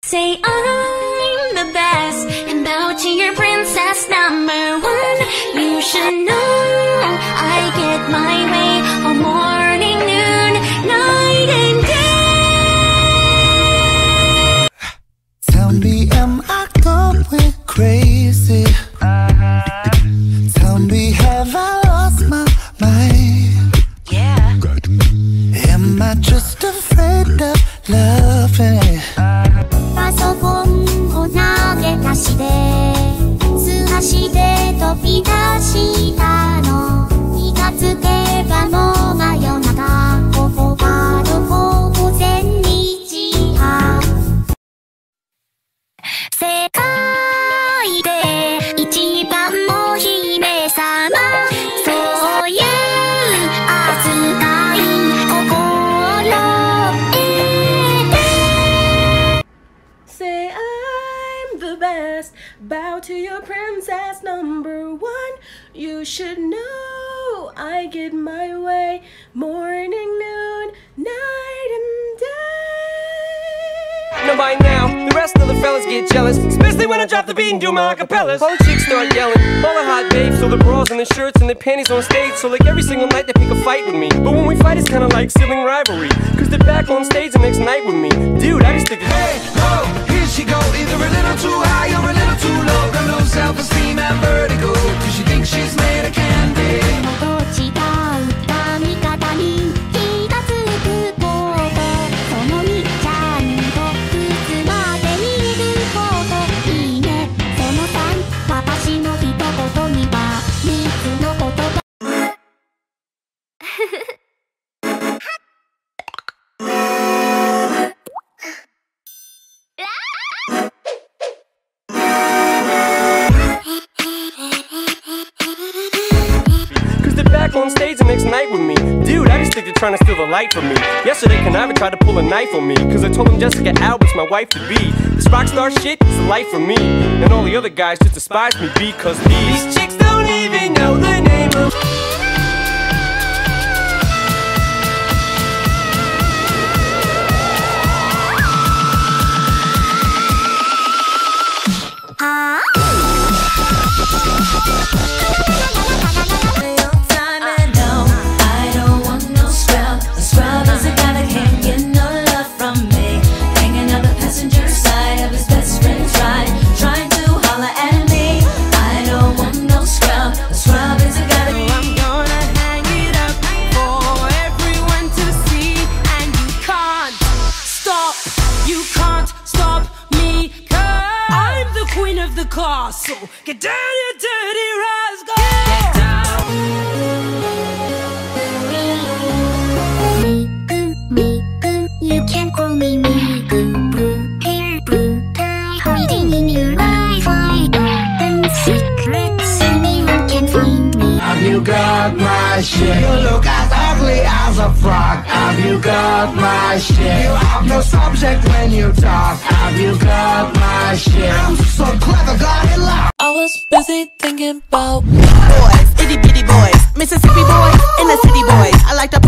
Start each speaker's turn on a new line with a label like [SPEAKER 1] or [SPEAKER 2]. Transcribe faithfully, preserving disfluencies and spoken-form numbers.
[SPEAKER 1] Say I'm the best and bow to your princess number one. You should know I get my way all morning, noon, night and day.
[SPEAKER 2] Tell me, am I going crazy? Tell me, have I lost my mind?
[SPEAKER 1] Yeah.
[SPEAKER 2] Am I just afraid of loving?
[SPEAKER 3] パソコンを投げ出して素足で飛び出したの気がつけばもう真夜中ここはどこ午前にじはん世界で一番の姫様そういう扱い心
[SPEAKER 4] Say I'm the best, bow to your princess number one. You should know I get my way morning, noon, night and day.
[SPEAKER 5] Now by now, the rest of the fellas get jealous, especially when I drop the beat and do my acapellas. All the chicks start yelling, all the hot babes throw the bras and the shirts and the panties on stage. So like every single night they pick a fight with me. But when we fight it's kinda like sibling rivalry, cause they're back on stage the next night with me. Dude, I just think it's
[SPEAKER 6] hey, ho, here she go, either a little too high or a little too low. Got no self-esteem and vertigo, cause she thinks she's made of candy.
[SPEAKER 3] 落ちた歌味方に気がつくことそのみちゃんといつまで見ることいいねそのさん私の一言にはみっつの言葉
[SPEAKER 5] back on stage the next night with me. Dude, I just think they're trying to steal the light from me. Yesterday, Conniver tried to pull a knife on me, cause I told him Jessica Albert's my wife to be. This rock star shit is the life for me, and all the other guys just despise me because these, these chicks don't even know the name of.
[SPEAKER 4] So get down, you dirty rascal! Get down!
[SPEAKER 3] Miku, Miku, you can call me Miku. Blue hair, blue tie, hiding in your eyes, wide open secrets. Anyone can find me.
[SPEAKER 6] Have you got my shit? You look as ugly as a frog. Have you got my shit? You have no subject when you talk. Have you got my shit? I'm so clever, got it locked.
[SPEAKER 7] I was busy thinking about
[SPEAKER 8] boys, itty bitty boys, Mississippi boys, and the city boys. I like to